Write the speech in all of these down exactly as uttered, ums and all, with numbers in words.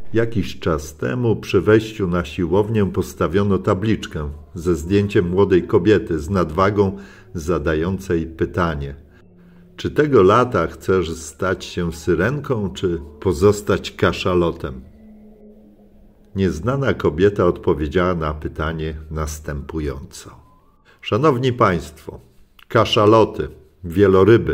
Jakiś czas temu przy wejściu na siłownię postawiono tabliczkę ze zdjęciem młodej kobiety z nadwagą zadającej pytanie: czy tego lata chcesz stać się syrenką, czy pozostać kaszalotem? Nieznana kobieta odpowiedziała na pytanie następująco. Szanowni Państwo, kaszaloty, wieloryby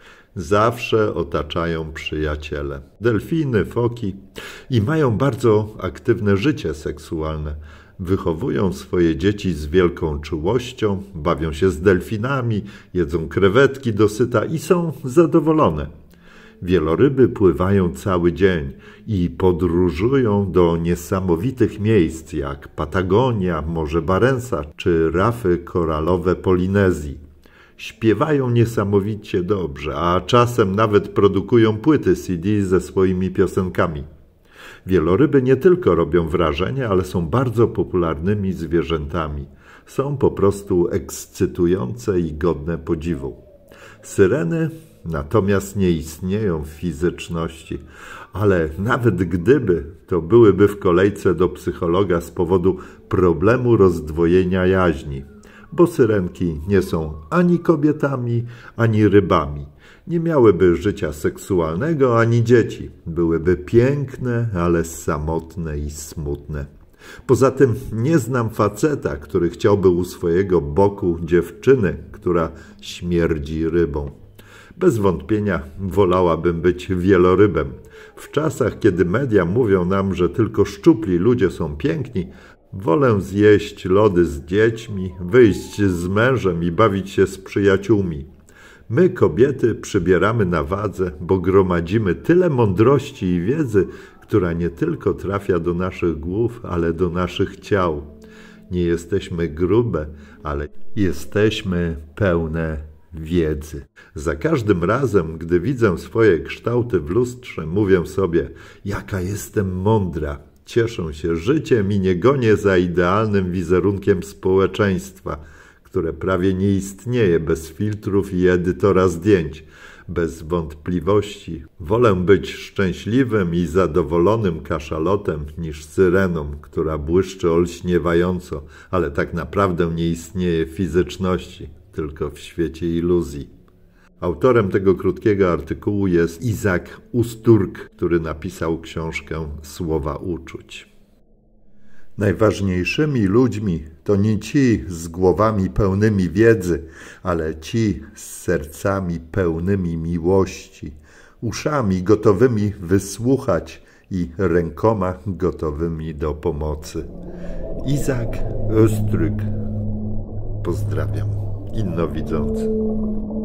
zawsze otaczają przyjaciele, delfiny, foki i mają bardzo aktywne życie seksualne. Wychowują swoje dzieci z wielką czułością, bawią się z delfinami, jedzą krewetki dosyta i są zadowolone. Wieloryby pływają cały dzień i podróżują do niesamowitych miejsc jak Patagonia, Morze Barenca czy rafy koralowe Polinezji. Śpiewają niesamowicie dobrze, a czasem nawet produkują płyty C D ze swoimi piosenkami. Wieloryby nie tylko robią wrażenie, ale są bardzo popularnymi zwierzętami. Są po prostu ekscytujące i godne podziwu. Syreny natomiast nie istnieją w fizyczności, ale nawet gdyby, to byłyby w kolejce do psychologa z powodu problemu rozdwojenia jaźni, bo syrenki nie są ani kobietami, ani rybami. Nie miałyby życia seksualnego ani dzieci. Byłyby piękne, ale samotne i smutne. Poza tym nie znam faceta, który chciałby u swojego boku dziewczyny, która śmierdzi rybą. Bez wątpienia wolałabym być wielorybem. W czasach, kiedy media mówią nam, że tylko szczupli ludzie są piękni, wolę zjeść lody z dziećmi, wyjść z mężem i bawić się z przyjaciółmi. My, kobiety, przybieramy na wadze, bo gromadzimy tyle mądrości i wiedzy, która nie tylko trafia do naszych głów, ale do naszych ciał. Nie jesteśmy grube, ale jesteśmy pełne wiedzy. Za każdym razem, gdy widzę swoje kształty w lustrze, mówię sobie: jaka jestem mądra. Cieszę się życiem i nie gonię za idealnym wizerunkiem społeczeństwa, które prawie nie istnieje bez filtrów i edytora zdjęć. Bez wątpliwości wolę być szczęśliwym i zadowolonym kaszalotem niż syreną, która błyszczy olśniewająco, ale tak naprawdę nie istnieje w fizyczności, tylko w świecie iluzji. Autorem tego krótkiego artykułu jest Isaac Usturg, który napisał książkę Słowa uczuć. Najważniejszymi ludźmi to nie ci z głowami pełnymi wiedzy, ale ci z sercami pełnymi miłości, uszami gotowymi wysłuchać i rękoma gotowymi do pomocy. Isaac Usturg. Pozdrawiam. Innowidzący.